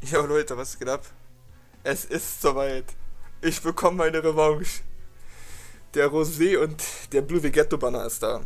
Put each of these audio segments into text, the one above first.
Jo Leute, was geht ab? Es ist soweit. Ich bekomme meine Revanche. Der Rosé und der Blue Vegetto Banner ist da.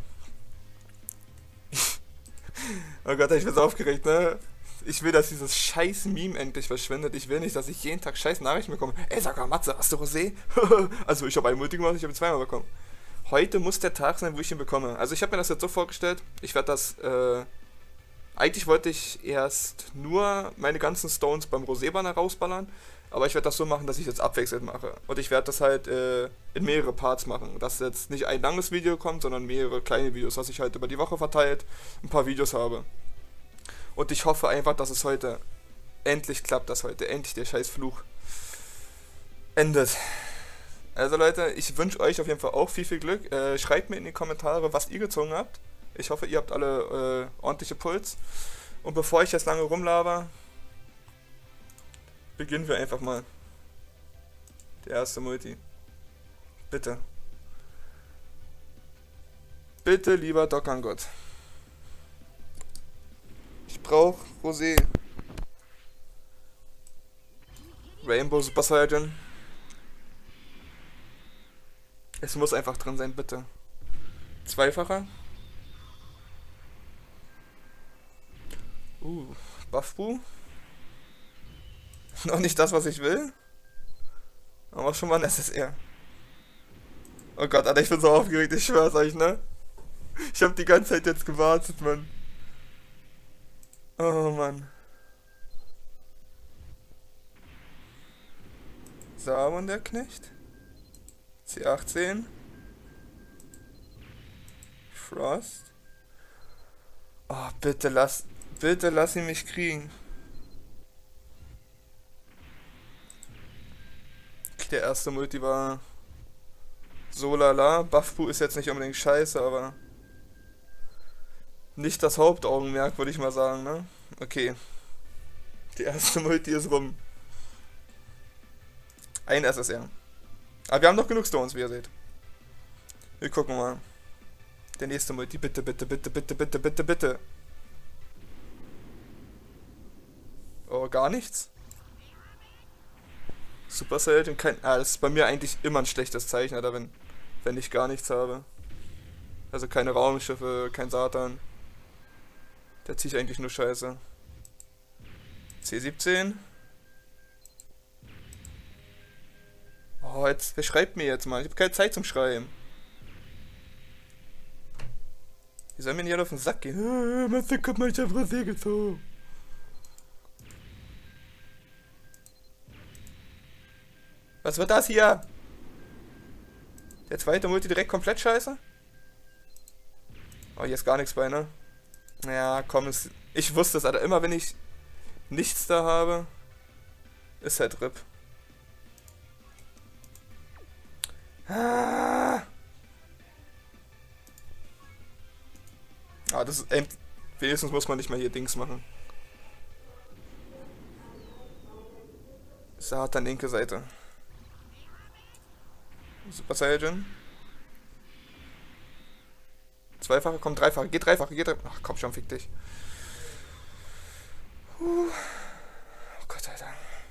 Oh Gott, ich bin so aufgeregt, ne? Ich will, dass dieses scheiß Meme endlich verschwindet. Ich will nicht, dass ich jeden Tag scheiß Nachrichten bekomme. Ey, sag mal, Matze, hast du Rosé? Also, ich habe einen Multi gemacht, ich habe ihn zweimal bekommen. Heute muss der Tag sein, wo ich ihn bekomme. Also, ich habe mir das jetzt so vorgestellt. Ich werde das, eigentlich wollte ich erst nur meine ganzen Stones beim Rosé-Banner rausballern, aber ich werde das so machen, dass ich jetzt abwechselnd mache. Und ich werde das halt in mehrere Parts machen. Dass jetzt nicht ein langes Video kommt, sondern mehrere kleine Videos, dass ich halt über die Woche verteilt ein paar Videos habe. Und ich hoffe einfach, dass es heute endlich klappt, dass heute endlich der scheiß Fluch endet. Also Leute, ich wünsche euch auf jeden Fall auch viel Glück. Schreibt mir in die Kommentare, was ihr gezogen habt. Ich hoffe, ihr habt alle ordentliche Puls. Und bevor ich jetzt lange rumlaber, beginnen wir einfach mal. Der erste Multi. Bitte. Bitte, lieber Dokkan-Gott. Ich brauche Rosé. Rainbow Super Saiyan. Es muss einfach drin sein, bitte. Zweifacher. Buffboo. Noch nicht das, was ich will. Aber schon mal ein SSR. Oh Gott, Alter, ich bin so aufgeregt, ich schwör's euch, ne? Ich hab die ganze Zeit jetzt gewartet, Mann. Oh Mann. Saruman der Knecht. C18. Frost. Oh, bitte lass ihn mich kriegen. Okay, der erste Multi war so lala. Buffboo ist jetzt nicht unbedingt scheiße, aber nicht das Hauptaugenmerk, würde ich mal sagen, ne? Okay. Die erste Multi ist rum. Ein SSR. Aber wir haben noch genug Stones, wie ihr seht. Wir gucken mal. Der nächste Multi. Bitte, bitte, bitte, bitte, bitte, bitte, bitte. Oh, gar nichts? Super Saiyan, kein. Ah, das ist bei mir eigentlich immer ein schlechtes Zeichen, Alter, wenn ich gar nichts habe. Also keine Raumschiffe, kein Satan. Da ziehe ich eigentlich nur Scheiße. C17. Oh, wer schreibt mir jetzt mal? Ich habe keine Zeit zum Schreiben. Die sollen mir nicht alle auf den Sack gehen. Matze, guck mal, ich hab Rosé gezogen. Was wird das hier? Der zweite Multi direkt komplett scheiße? Oh, hier ist gar nichts bei, ne? Ja, komm, ich wusste es, Alter. Immer wenn ich nichts da habe, ist halt RIP. Ah, das ist wenigstens muss man nicht mal hier Dings machen. Satan, linke Seite. Super Saiyan. Zweifache, kommt dreifache, geht dreifache, geht dreifache. Ach komm schon, fick dich. Oh Gott, Alter.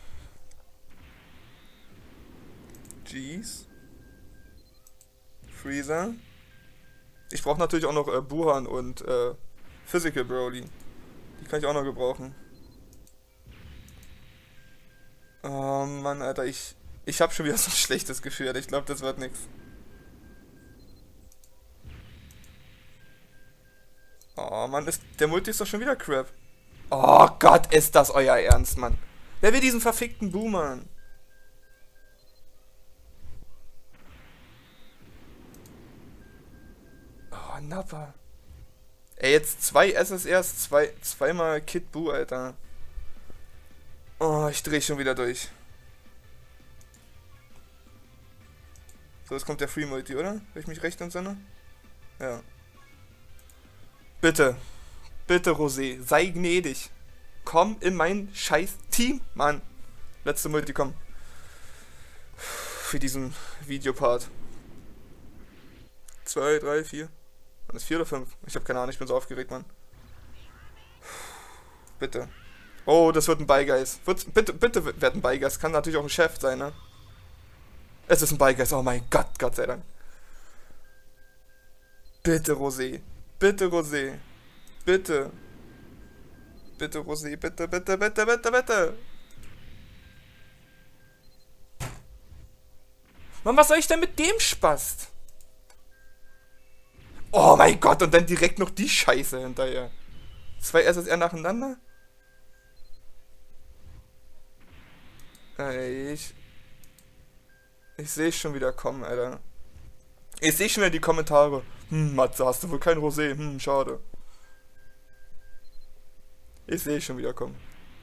Jeez. Freezer. Ich brauche natürlich auch noch Buhan und Physical Broly. Die kann ich auch noch gebrauchen. Oh Mann, Alter, ich habe schon wieder so ein schlechtes Gefühl. Ich glaube, das wird nix. Oh Mann, der Multi ist doch schon wieder Crap. Oh Gott, ist das euer Ernst, Mann. Wer will diesen verfickten Boomer? Oh, Nappa. Ey, jetzt zwei SSRs, zweimal Kid Buu, Alter. Oh, ich dreh schon wieder durch. So, jetzt kommt der Free Multi, oder? Wenn ich mich recht entsinne? Ja. Bitte. Bitte, Rosé. Sei gnädig. Komm in mein scheiß Team, Mann. Letzte Multi, komm. Für diesen Videopart. 2, 3, 4. Wann ist 4 oder 5? Ich habe keine Ahnung, ich bin so aufgeregt, Mann. Bitte. Oh, das wird ein Beigeist. Bitte, bitte wird ein Beigeist. Kann natürlich auch ein Chef sein, ne? Es ist ein Beigeist. Oh mein Gott, Gott sei Dank. Bitte, Rosé. Bitte, Rosé. Bitte. Bitte, Rosé. Bitte, bitte, bitte, bitte, bitte. Mann, was soll ich denn mit dem Spast? Oh mein Gott, und dann direkt noch die Scheiße hinterher. 2 SSR nacheinander? Ich sehe schon wieder kommen, Alter. Ich sehe schon wieder die Kommentare. Matze, hast du wohl kein Rosé? Schade. Ich sehe schon wieder kommen.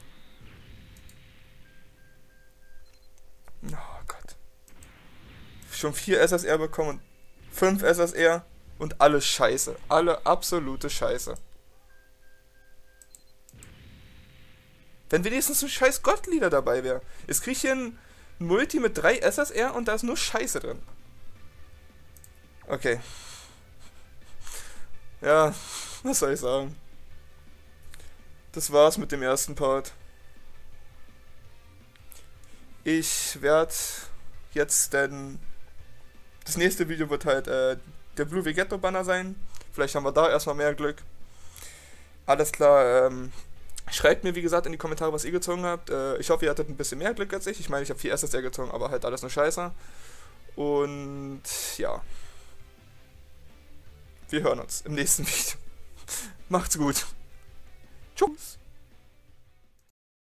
Oh Gott. Schon 4 SSR bekommen und 5 SSR und alles Scheiße. Alle absolute Scheiße. Wenn wenigstens ein scheiß Gottlieder dabei wäre. Jetzt krieg ich hier ein Multi mit 3 SSR und da ist nur Scheiße drin. Okay. Ja, was soll ich sagen? Das war's mit dem ersten Part. Ich werde jetzt dann... Das nächste Video wird halt der Blue Vegetto Banner sein. Vielleicht haben wir da erstmal mehr Glück. Alles klar, schreibt mir wie gesagt in die Kommentare, was ihr gezogen habt. Ich hoffe, ihr hattet ein bisschen mehr Glück als ich. Ich meine, ich habe 4 SSR gezogen, aber halt alles nur Scheiße. Und ja. Wir hören uns im nächsten Video. Macht's gut. Tschüss.